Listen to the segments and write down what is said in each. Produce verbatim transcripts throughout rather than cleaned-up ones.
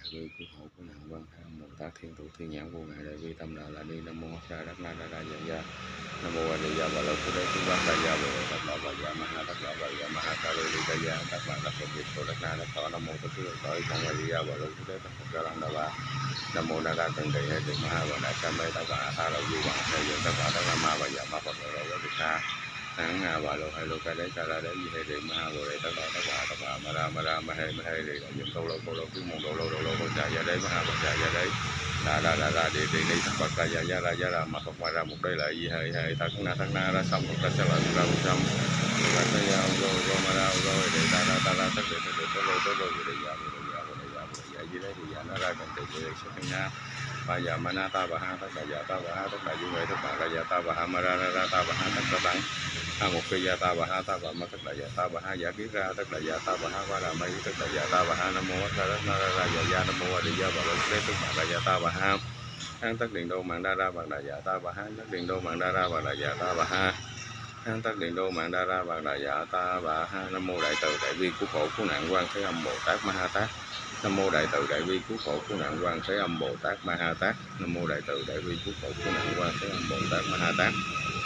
vi cứu hộ của nạn quan thế âm Bồ Tát thiên thủ thiên nhãn vô ngại đại vi tâm đạo là ni. Nam mô Hắc Ra Đắc Na Đa Đa Dạ Dạ. Nam mô A Di Đà Bà Lô Phú Đế Phú Bát Đa Gia Bồ Đề Tát Đà Bà Dạ Ma Ha Tát Đà Bà Dạ Ma Ha Ca Lô Đi Đa Gia Tát Bà Đắc Phật Việt Phổ Đắc Na Đắc Thọ. Nam mô Tất Cả Tội Con A Di Đà Bà Lô Phú Đế Tát Phật Ra Lăng Đà Bà. Nam mô Na Ra Cần Trì Hệ Trì Ma Ha Bà Đại Ca Mê Tát Bà Tha Lô Di Hoàng Thầy Dược Tát Bà Tát La Ma Bà Dạ Ma Phật Lô Lô Lô Việt Tha. Hán Hà Bà Lô Hai Lô Ca Đế Ca La Đế Di Hệ Trì Ma Ha Bồ Đề Tát Bà Tát Bà Tát Bà Ma Ra Ma Ra Ma Hê Ma Hê Đi Đại Dược Câu Lô Câu Lô Quý Môn Đồ Lô Đồ Lô Bồ Trà Gia Đế Ma Ha Bồ Trà Gia Đế. Đà đà đà đà đi đi đi thất bát ca gia gia ra gia ra mà không qua ra một đây lại gì hệ hệ thất na thất na ra xong một ta sẽ lại ra một trăm ra tới giao rồi rồi mà ra rồi để ta ra ta ra tất để để tới rồi tới rồi để giao để giao để giao để giao gì đấy thì giao nó ra cần từ từ số thanh na ba giờ mà na ta bà ha tất cả giờ ta bà ha tất cả dung vậy tất cả là giờ ta bà ha mà ra ra ra ta bà ha tất cả tăng ha một cây giờ ta bà ha ta bà mà tất cả giờ ta bà ha giả kiết ra tất cả giờ ta bà ha ba là mấy tất cả giờ ta bà ha nam mô ra ra ra ra giờ gia nam mô a di đà bà lên tất cả là giờ ta bà ha hán tất điện đô mạng đa ra bằng đại dạ ta bà ha tất điện đô mạng đa ra bằng đại dạ ta bà ha hán tất điện đô mạng đa ra bằng đại dạ ta bà ha. Nam mô đại từ đại bi cứu khổ cứu nạn quan thế âm Bồ Tát Ma Ha Tát. Nam mô đại từ đại bi cứu khổ cứu nạn quan thế âm Bồ Tát Ma Ha Tát. Nam mô đại từ đại bi cứu khổ cứu nạn quan thế âm Bồ Tát Ma Ha Tát.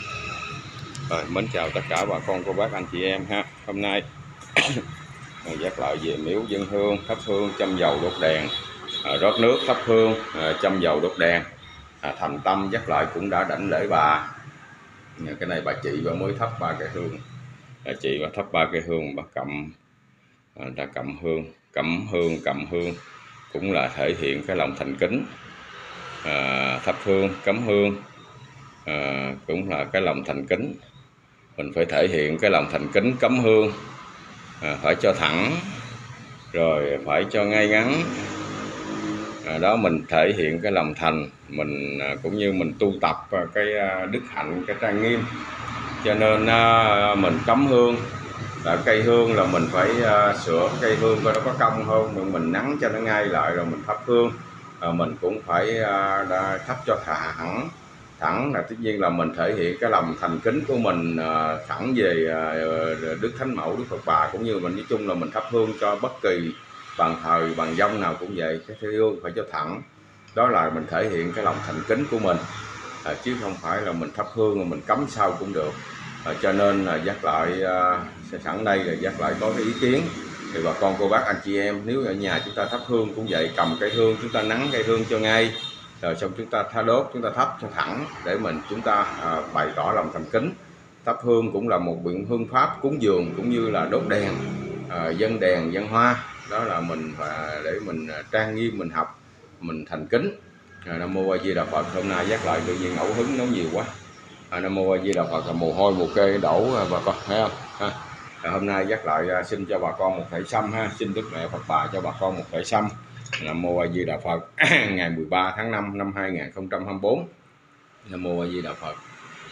Rồi, mến chào tất cả bà con cô bác anh chị em ha. Hôm nay giác lại về miếu dân hương thắp hương châm dầu đốt đèn, à, rót nước thắp hương, à, châm dầu đốt đèn, à, thành tâm giác lại cũng đã đảnh lễ bà. Cái này bà chị bà mới thắp ba cây hương, bà chị bà thắp ba cây hương, bà cầm à, đã cầm hương cắm hương cầm hương cũng là thể hiện cái lòng thành kính, à, thắp hương cắm hương à, cũng là cái lòng thành kính. Mình phải thể hiện cái lòng thành kính cắm hương, à, phải cho thẳng rồi phải cho ngay ngắn, à, đó mình thể hiện cái lòng thành mình, à, cũng như mình tu tập cái à, đức hạnh, cái trang nghiêm. Cho nên à, mình cắm hương là cây hương là mình phải à, sửa cây hương coi nó có cong không, rồi mình nắng cho nó ngay lại rồi mình thắp hương. À, mình cũng phải à, thắp cho thẳng thẳng là tất nhiên là mình thể hiện cái lòng thành kính của mình, à, thẳng về à, Đức Thánh Mẫu Đức Phật Bà, cũng như mình nói chung là mình thắp hương cho bất kỳ bàn thờ bàn dông nào cũng vậy, cái hương phải cho thẳng. Đó là mình thể hiện cái lòng thành kính của mình, à, chứ không phải là mình thắp hương mà mình cắm sau cũng được. À, cho nên là giác lại à, sẵn đây là giác lại có cái ý kiến thì bà con cô bác anh chị em, nếu ở nhà chúng ta thắp hương cũng vậy, cầm cây hương chúng ta nắng cây hương cho ngay, rồi xong chúng ta tha đốt, chúng ta thắp cho thẳng để mình chúng ta à, bày tỏ lòng thành kính. Thắp hương cũng là một biện hương pháp cúng dường cũng như là đốt đèn, à, dân đèn dân hoa, đó là mình à, để mình trang nghiêm, mình học, mình thành kính. à, Nam mô A Di Đà Phật. Hôm nay giác lại tự nhiên ngẫu hứng nói nhiều quá. à, Nam mô A Di Đà Phật là mồ hôi mồ kê đổ bà con thấy không ha. À, hôm nay giác lại à, xin cho bà con một thảy sâm ha, xin Đức Mẹ Phật Bà cho bà con một thảy sâm. Nam mô A Di Đà Phật. Ngày mười ba tháng năm năm hai nghìn không trăm hai mươi tư. Nam mô A Di Đà Phật.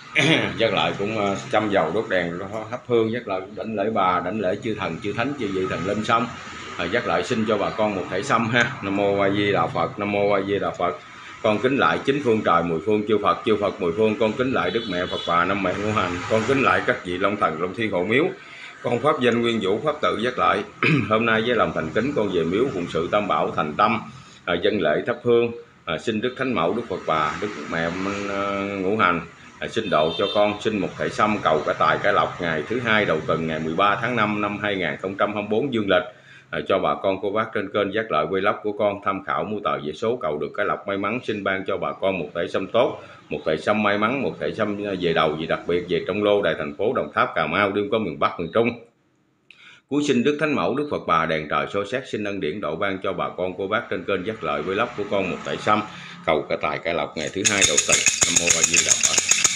Giác lại cũng uh, châm dầu đốt đèn thắp hương, giác lại đảnh lễ bà, đảnh lễ chư thần chư thánh chư vị thần linh xong. À, giác lại xin cho bà con một thảy sâm ha. Nam mô A Di Đà Phật. Nam mô A Di Đà Phật. Con kính lại chín phương trời mười phương chư Phật, chư Phật mười phương. Con kính lại Đức Mẹ Phật Bà năm mẹ ngũ hành. Con kính lại các vị long thần long thiên hộ miếu. Con pháp danh nguyên vũ pháp tự giác lại. Hôm nay với lòng thành kính con về miếu phụng sự tam bảo thành tâm, à, dân lễ thắp hương, à, xin Đức Thánh Mẫu Đức Phật Bà, Đức Mẹ uh, ngũ hành, à, xin độ cho con, xin một thảy sâm cầu cả tài cả lộc ngày thứ hai đầu tuần ngày mười ba tháng năm năm hai nghìn không trăm hai mươi tư dương lịch, à, cho bà con cô bác trên kênh giác lợi vlog của con tham khảo mua tờ về số cầu được cái lộc may mắn. Xin ban cho bà con một thảy sâm tốt, một thảy sâm may mắn, một thảy sâm về đầu gì đặc biệt về trong lô đài thành phố Đồng Tháp Cà Mau đêm có miền Bắc miền Trung. Cuối xin Đức Thánh Mẫu Đức Phật Bà đèn trời soi xét, xin ân điển độ ban cho bà con cô bác trên kênh giác lợi vlog của con một thảy sâm cầu cả tài cả lộc ngày thứ hai đầu tuần. Nam mô A Di Đà Phật.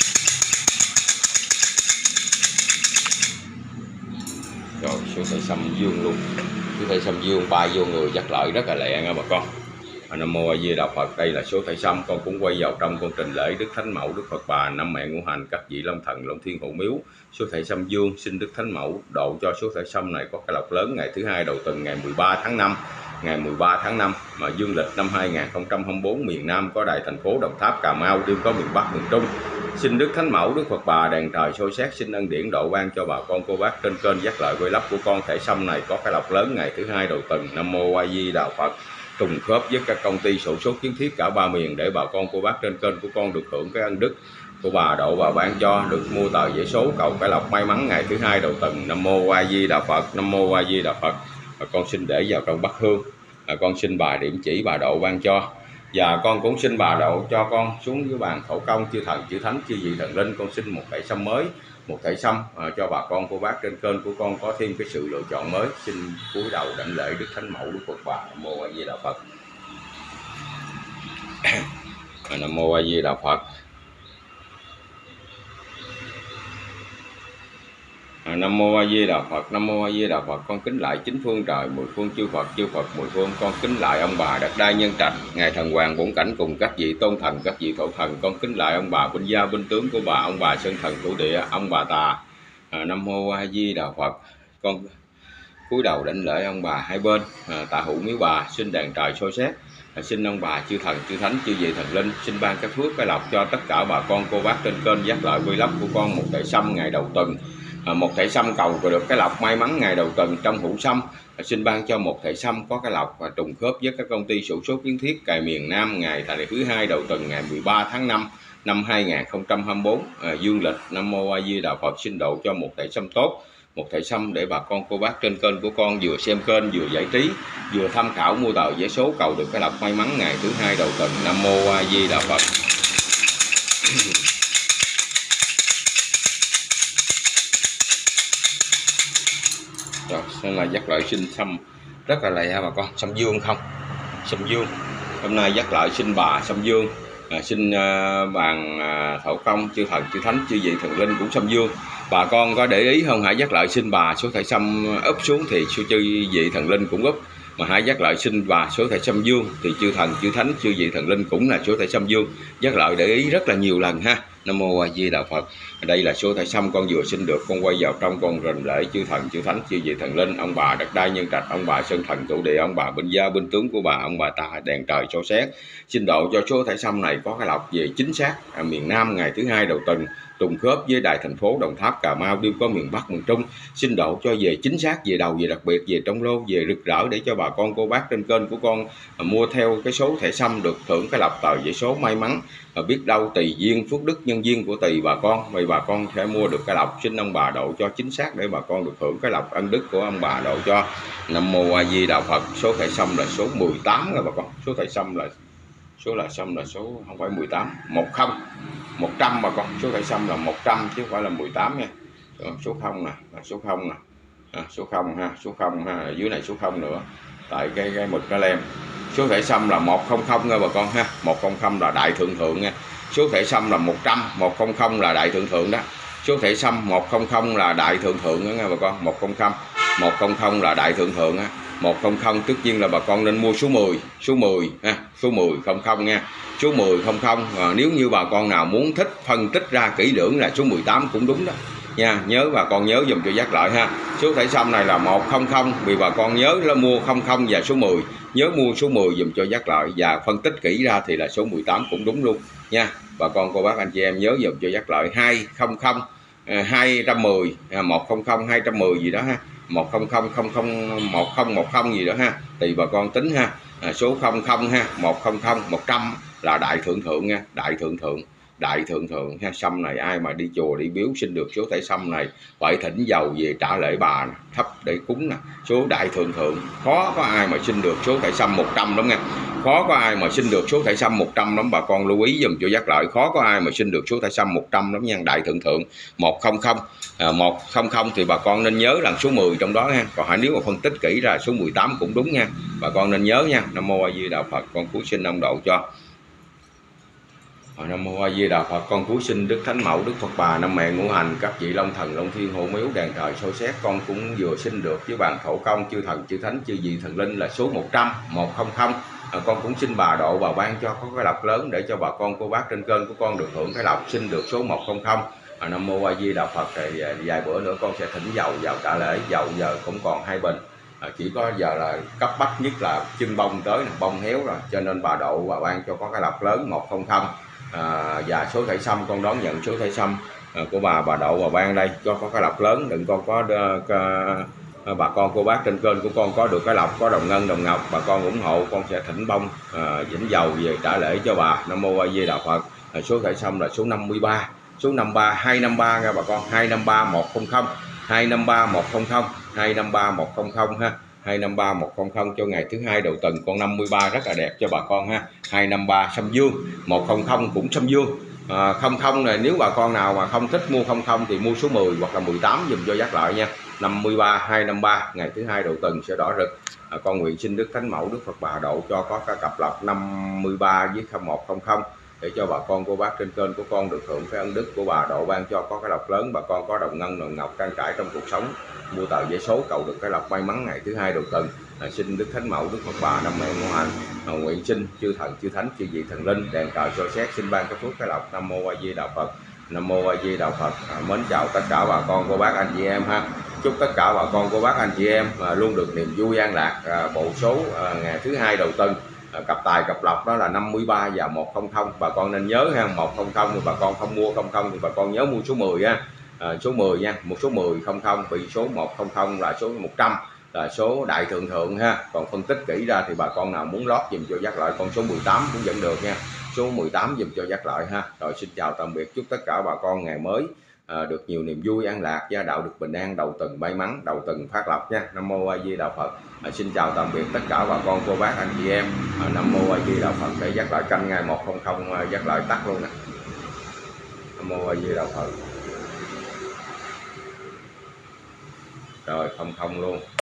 Rồi số thảy sâm dương luôn, số thảy sâm dương bay vô người giác lợi rất là lẹ nha bà con. Nam mô A Di Đà Phật. Đây là số thảy sâm con cũng quay vào trong con trình lễ Đức Thánh Mẫu Đức Phật Bà năm mẹ ngũ hành các vị long thần long thiên hộ miếu. Số thảy sâm dương xin Đức Thánh Mẫu độ cho số thảy sâm này có cái lộc lớn ngày thứ hai đầu tuần ngày mười ba tháng năm, ngày mười ba tháng năm mà dương lịch năm hai nghìn không trăm hai mươi tư. Miền Nam có đài thành phố Đồng Tháp Cà Mau đêm có miền Bắc miền Trung. Xin Đức Thánh Mẫu Đức Phật Bà đèn trời soi xét, xin ân điển độ ban cho bà con cô bác trên kênh giác lợi vlog của con thảy sâm này có cái lộc lớn ngày thứ hai đầu tuần. Nam mô A Di Đà Phật. trùng khớp với các công ty sổ số kiến thiết cả ba miền, để bà con cô bác trên kênh của con được hưởng cái ân đức của bà độ bà ban cho, được mua tờ giấy số cầu cái lộc may mắn ngày thứ hai đầu tuần. Nam mô A Di Đà Phật, Nam mô A Di Đà Phật. Và con xin để vào trong bát hương, và con xin bà điểm chỉ bà độ ban cho, và con cũng xin bà độ cho con xuống dưới bàn khẩu công chư thần chư thánh chư vị thần linh. Con xin một thảy sâm mới, một thảy sâm à, cho bà con cô bác trên kênh của con có thêm cái sự lựa chọn mới. Xin cúi đầu đảnh lễ Đức Thánh Mẫu Đức Phật Bà. Nam mô A Di Đà Phật. Nam mô A Di Đà Phật. Nam mô A Di Đà Phật. Nam mô A Di Đà Phật. Con kính lại chính phương trời, mười phương chư Phật, chư Phật mười phương. Con kính lại ông bà đất đai nhân trạch, ngài thần hoàng bổn cảnh cùng các vị tôn thần, các vị thổ thần. Con kính lại ông bà binh gia binh tướng của bà, ông bà sơn thần土địa, ông bà tà. à, Nam mô A Di Đà Phật. Con cúi đầu đảnh lễ ông bà hai bên à, tạ hữu miếu bà, xin đàn trời soi xét. À, xin ông bà chư thần chư thánh chư vị thần linh xin ban cái phước cái lộc cho tất cả bà con cô bác trên kênh giác lợi quy lấp của con một thảy sâm ngày đầu tuần. À, một thảy sâm cầu rồi được cái lộc may mắn ngày đầu tuần trong hũ sâm. À, xin ban cho một thảy sâm có cái lộc và trùng khớp với các công ty sổ số kiến thiết cài miền Nam ngày tại thứ hai đầu tuần ngày mười ba tháng năm năm hai nghìn không trăm hai mươi tư à, dương lịch. Nam mô A Di Đà Phật. Xin độ cho một thảy sâm tốt, một thảy sâm để bà con cô bác trên kênh của con vừa xem kênh vừa giải trí vừa tham khảo mua tờ giấy số cầu được cái lộc may mắn ngày thứ hai đầu tuần. Nam mô A Di Đà Phật. Rồi, nên là giác lợi xin sâm rất là lẹ bà con, sâm dương không, sâm dương. Hôm nay giác lợi xin bà sâm dương, à, xin uh, bàn uh, thổ công chư thần chư thánh chư vị thần linh cũng sâm dương. Bà con có để ý không, hãy giác lợi xin bà số thảy sâm úp xuống thì chư vị thần linh cũng úp, mà hãy giác lợi xin bà số thảy sâm dương thì chư thần chư thánh chư vị thần linh cũng là số thảy sâm dương. Giác lợi để ý rất là nhiều lần ha. Nam mô A Di Đà Phật. Đây là số thảy sâm con vừa xin được, con quay vào trong con rình lễ chư thần chư thánh chư vị thần linh, ông bà đất đai nhân trạch, ông bà sơn thần土địa, ông bà binh gia binh tướng của bà, ông bà tà đèn trời soi xét. Xin độ cho số thảy sâm này có cái lộc về chính xác ở miền Nam ngày thứ hai đầu tuần, trùng khớp với đại thành phố Đồng Tháp, Cà Mau, đều có miền Bắc, miền Trung. Xin độ cho về chính xác, về đầu, về đặc biệt, về trong lô, về rực rỡ để cho bà con cô bác trên kênh của con à, mua theo cái số thẻ sâm được thưởng cái lộc tờ giấy số may mắn. À, biết đâu tùy duyên phước đức nhân duyên của tùy bà con, vì bà con sẽ mua được cái lộc. Xin ông bà độ cho chính xác để bà con được hưởng cái lộc ân đức của ông bà độ cho. Nam mô A Di Đà Phật. Số thẻ sâm là số mười tám rồi bà con. Số thẻ sâm là số là sâm là số không phải mười tám, một không, một trăm bà con. Số thẻ sâm là một trăm chứ không phải là mười tám nha. Số không nè, số không nè, à, số không ha, số không ha, dưới này số không nữa. Tại cái cái mực nó lem. Số thẻ sâm là một không không nha bà con ha, một không không là đại thượng thượng nha. Số thẻ sâm là một trăm, một không không là đại thượng thượng đó. Số thẻ sâm một không không là đại thượng thượng đó nha bà con, một không không, một không không là đại thượng thượng á. một không không tất nhiên là bà con nên mua số mười, số mười ha, số mười không không nha. Số mười không không, à, nếu như bà con nào muốn thích phân tích ra kỹ lưỡng là số mười tám cũng đúng đó nha. Nhớ bà con nhớ dùm cho giác lợi ha. Số thẻ sâm này là một không không, vì bà con nhớ là mua không không và số mười, nhớ mua số mười dùm cho giác lợi, và phân tích kỹ ra thì là số mười tám cũng đúng luôn nha. Bà con cô bác anh chị em nhớ dùm cho giác lợi hai không không, hai một không, một không không hai một không gì đó ha, một không không không không một không một không gì đó ha, tùy bà con tính ha. À, số không không ha, một không không, một trăm là đại thượng thượng nha, đại thượng thượng, đại thượng thượng ha. Sâm này ai mà đi chùa đi biếu xin được số thẻ sâm này phải thỉnh dầu về trả lễ bà nè, thắp để cúng nè. Số đại thượng thượng khó có ai mà xin được số thẻ sâm một trăm lắm nha, khó có ai mà xin được số thẻ sâm một trăm lắm, bà con lưu ý dùm cho giác lợi, khó có ai mà xin được số thẻ sâm một trăm lắm nha. Đại thượng thượng một không không, à, một không không thì bà con nên nhớ là số mười trong đó ha. Còn nếu mà phân tích kỹ ra số mười tám cũng đúng nha, bà con nên nhớ nha. Nam mô A Di Đà Phật. Con cúi xin ông độ cho. Nam mô A Di Đà Phật. Con cúi xin Đức Thánh Mẫu Đức Phật Bà, năm mẹ ngũ hành, các vị long thần long thiên hộ miếu đèn trời soi xét. Con cũng vừa xin được với bàn thổ công chư thần chư thánh chư vị thần linh là số một trăm, một không không. À, con cũng xin bà độ bà ban cho có cái lộc lớn để cho bà con cô bác trên kênh của con được hưởng cái lộc, xin được số một không không. À, Nam mô A Di Đà Phật. Thì vài bữa nữa con sẽ thỉnh dầu vào trả lễ, dầu giờ cũng còn hai bình. À, chỉ có giờ là cấp bách nhất là chân bông tới, bông héo rồi, cho nên bà độ bà ban cho có cái lộc lớn một không không. À, và số thẻ sâm con đón nhận số thẻ sâm à, của bà bà độ bà ban đây cho có cái lộc lớn, đừng con có uh, à, bà con cô bác trên kênh của con có được cái lọc, có đồng ngân đồng ngọc, bà con ủng hộ con sẽ thỉnh bông à, vĩnh dầu về trả lễ cho bà. Nam mô A Di Đà Phật. À, số thẻ xong là số năm mươi ba, số năm ba hai năm ba nha bà con, hai năm ba một không không, hai năm ba một không không, hai năm ba một không không ha, hai năm ba một không không cho ngày thứ hai đầu tuần. Con năm mươi ba rất là đẹp cho bà con ha. hai năm ba xăm dương, một không không cũng xăm dương. À, không không này nếu bà con nào mà không thích mua không không thì mua số mười hoặc là mười tám dùm cho dắt lại nha. năm mươi ba hai năm ba ngày thứ hai đầu tuần sẽ đỏ rực. À, con nguyện xin Đức Thánh Mẫu Đức Phật Bà độ cho có cái cặp lọc năm mươi ba với một không không để cho bà con cô bác trên kênh của con được hưởng cái ân đức của bà độ ban cho có cái lọc lớn, bà con có đồng ngân đồng ngọc trang trải trong cuộc sống, mua tờ giấy số cầu được cái lọc may mắn ngày thứ hai đầu tuần. À, xin Đức Thánh Mẫu Đức Phật Bà năm mẹ Ngô Hạnh à, nguyện xin chư thần chư thánh chư vị thần linh đèn cờ soi xét xin ban cái phước cái lọc. Nam mô A Di Đà Phật. Nam mô A Di Đà Phật. À, mến chào tất cả bà con cô bác anh chị em ha. Chúc tất cả bà con cô bác anh chị em à, luôn được niềm vui an lạc. À, bộ số à, ngày thứ hai đầu tuần à, cặp tài cặp lọc đó là năm mươi ba và một không không. Bà con nên nhớ ha, một không không thì bà con không mua không không thì bà con nhớ mua số mười ha. À, số mười nha, một số mười không không, bị số một không không là số một trăm là số đại thượng thượng ha. Còn phân tích kỹ ra thì bà con nào muốn lót dùm cho dắt lại con số mười tám cũng vẫn được nha, số mười tám dùm cho dắt lại ha. Rồi xin chào tạm biệt, chúc tất cả bà con ngày mới à, được nhiều niềm vui an lạc, gia đạo được bình an, đầu tuần may mắn, đầu tuần phát lộc nha. Nam mô A Di Đà Phật. À, xin chào tạm biệt tất cả bà con cô bác anh chị em. À, Nam mô A Di Đà Phật. Để dắt lại canh ngày một không không dắt lại tắt luôn nè. Nam mô A Di Đà Phật. Rồi không không luôn.